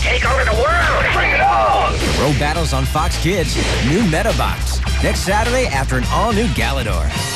take over the world. Bring it on! Robattles on Fox Kids. New Medabots. Next Saturday after an all-new Galador.